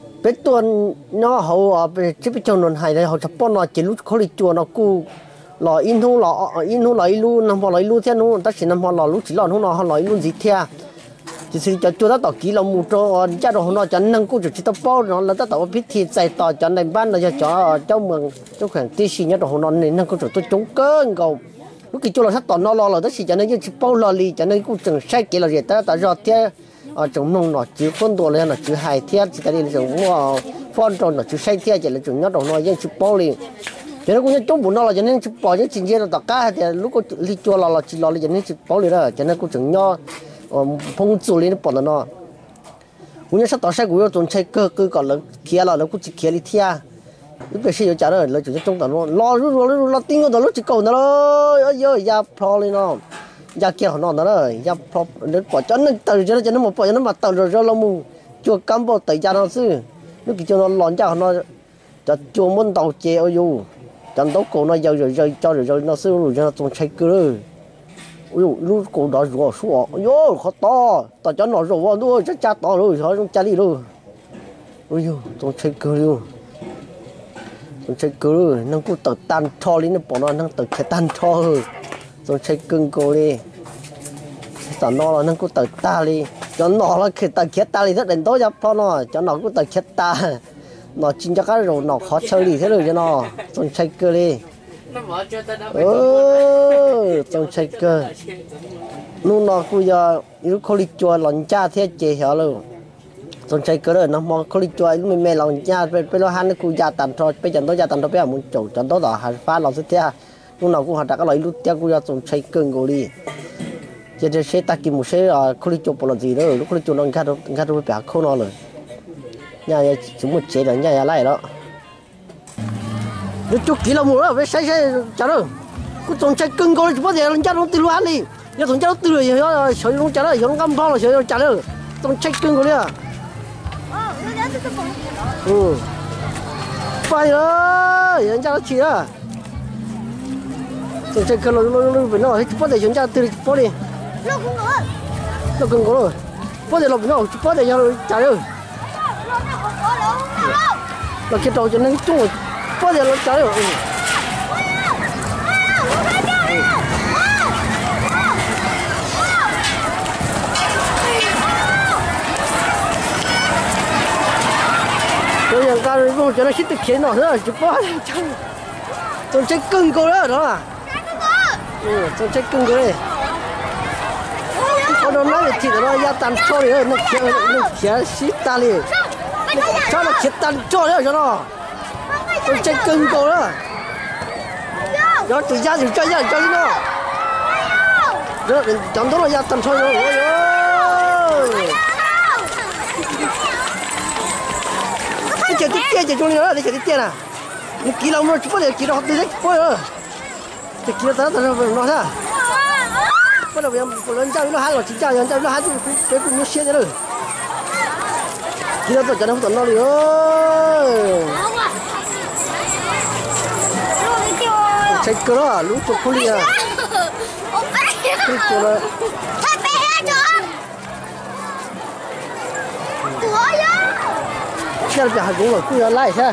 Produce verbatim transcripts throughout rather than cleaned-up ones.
bé tuần nó hậu ở bé chỉ biết cho nó hay đấy họ chụp bao nó chỉ lúc khó đi chùa nó cu lò in thu lò in thu lò in lu nằm họ lò in lu thế nó ta chỉ nằm họ lò lúc chỉ lò nó nó họ lò in lu gì thế chỉ xin cho chùa ta tỏ kỹ là một chỗ cha đồ nó cho năng cu chỉ tao bao nó là ta tỏ biết thì giải tỏ cho này ban là cho cho mường cho khoảng tí xí nhớ đồ nó nên năng cu tôi chống cơn cầu lúc kia chùa là sắp tỏ nó lo là ta chỉ cho nên chỉ bao lò li cho nên cu chừng sai kỹ là gì ta ta rõ thế ở trong nông nó chỉ phân đồ lên là chỉ hai thiết chỉ cái này dùng mua phân tròn nó chỉ sai thiết chỉ là dùng nhớ đồ nó vẫn chỉ bao liền cho nên cũng như trong bụng nó là cho nên chỉ bỏ những chuyện gì là tất cả thì lúc có đi chùa là là chỉ lo là cho nên chỉ bao liền đó cho nên cũng chừng nhớ phong chủ lên bỏ nó cũng như sắp tới sai cũng có tuần sai cơ cơ còn là kia là nó cũng chỉ kia đi theo lúc bây giờ trả lời là chủ trong tàu nó lo lúc lo lo tiếng nó lúc chỉ cầu nó ơi ơi ya pro lên nó ya kia nó nó rồi ya pro nó bỏ cho nó từ cho nó cho nó một bỏ cho nó mà từ rồi lo mu chùa cắm bao từ cha nó xứ lúc kia cho nó lòn cha nó cho chùa muốn tàu chè ở dù chẳng tốt cổ nó giờ rồi rồi cho rồi rồi nó xứ rồi cho nó tuần sai cơ rồi ôi lúc cổ đó rồi số ôi khó to tao cho nó rồi nó chắc cha to rồi thôi không cha đi rồi ôi tuần sai cơ rồi tuần sai cơ rồi nó cũng tự tan cho lên nó bỏ nó nó tự cái tan cho rồi tôi chơi cưng cô đi, cho nó là nó cũng tự ta đi, cho nó là khi tự khét ta đi rất đến tối cho nó, cho nó cũng tự khét ta, nó chín cho cái rồi nó khó chơi đi thế rồi cho nó, tôi chơi cơ đi, ừ, tôi chơi cơ, lúc nó cũng giờ lúc khó đi chùa lần cha thế chế hiểu luôn, tôi chơi cơ rồi nó mò khó đi chùa lúc mình mẹ lần cha bây bây giờ hắn nó cũng gia tạm thôi, bây giờ nó gia tạm thôi bây giờ muốn chủ cho nó đó hắn phá lòng thế thế lúc nào cũng họ đặt cái loại lúc tiêu cũng ra trong chơi cưng cô đi, giờ thì sẽ ta kiếm một sẽ không đi chụp một gì nữa, lúc không đi chụp nó ngắt đâu ngắt đâu phải không nó rồi, nhà nhà chúng một chế là nhà nhà lại đó, lúc chụp kỹ là một đó phải sai sai chả đâu, cứ trong chơi cưng cô đi bao giờ nó chả nó từ lúc ăn đi, giờ trong chả nó từ rồi giờ sợi nó chả đâu, giờ nó ngâm phong là sợi nó chả đâu, trong chơi cưng cô đi à, ừ, phải rồi, giờ chả nó chỉ à. tôi chơi cái lô lô lô bên nó bắt để chúng ta từ bắt đi lô cũng có lô cũng có rồi bắt để lô bên nó bắt để nhau trả rồi lô cái đầu cho nên chung rồi bắt để lô trả rồi bây giờ ta rồi cho nó xích được khiến nó nữa chụp bắt tôi chơi cưng cô đó đó à ừ, tôi chơi cưng cái này, có đâu nói thì nó ra tàn cho đi, nó kia nó kia xí ta đi, cho nó kia tàn cho đấy cho nó, tôi chơi cưng cô đó, đó từ ra từ cho ra cho nó, đó chẳng đó là ra tàn cho nó, cái chuyện tiếp theo chuyện cho nó là cái chuyện tiếp theo à, kỹ năng nó chỉ có thể kỹ năng học từ đấy thôi rồi. thì kia tới tới nó thế bắt đầu em lần sau nó hai là chín trăm lần sau nó hai cái cũng như xe thế rồi kia tới cho nó không nó đi ơi chạy cơ đó lúc chụp không đi à chạy cơ đó xe là cũng rồi cứ lại xe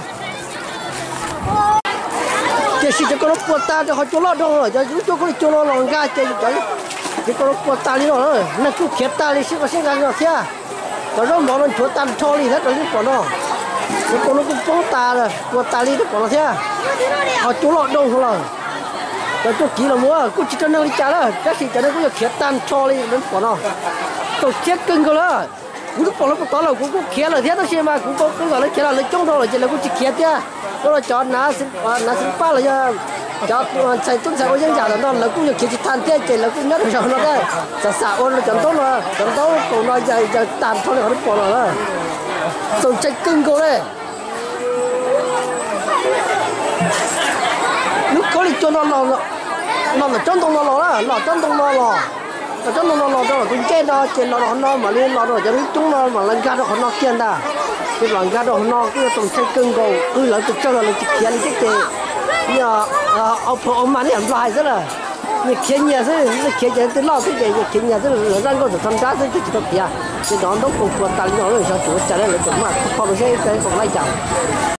chỉ chỉ cho nó quật ta cho họ cho nó đâu rồi cho cho nó cho nó lòng ga chơi cái chỉ có nó quật ta đi rồi nó cứ khét ta đi xí có xí ra rồi thế cho nó bỏ nó chúa tan cho đi hết rồi đi bỏ nó nó có nó cũng cố ta rồi quật ta đi nó bỏ nó thế họ cho nó đâu rồi cho cho kỹ là mua cứ chỉ cho nó đi trả đó cái gì cho nó cũng khét tan cho đi nó bỏ nó tôi khét cưng cơ đó cũng bỏ nó có là cũng cũng khét là thế đó xem mà cũng có cái gọi là khét là lấy trong thôi là chỉ là cũng chỉ khét thế đó là cho nó xin nó xin ba là cho chạy tuần sau những giả đó là cũng như khi than thế chạy là cũng nhất rồi nó đấy sợ sợ ôn là chẳng tốt mà chẳng tốt còn nói chạy chạy tàn thôi là nó bỏ rồi đó tôi chạy cưng cô đấy lúc có đi cho nó lò nó là chân tông nó lò đó lò chân tông nó lò là chân tông nó lò đó là cũng chết đó chết nó nó mà lên lò rồi cho biết chúng nó mà lên ra đó nó kiên ta cái lần ra đó nó cứ tông chạy cưng cô cứ lại tự cho là chỉ kiên chết thì giờ ông phụ ông mà đi làm lại rất là 你看见是是看见这老这个也看见这个让我是参加这这几个比啊，这当都不不打领导人小组，家里人怎么考虑些在国来讲。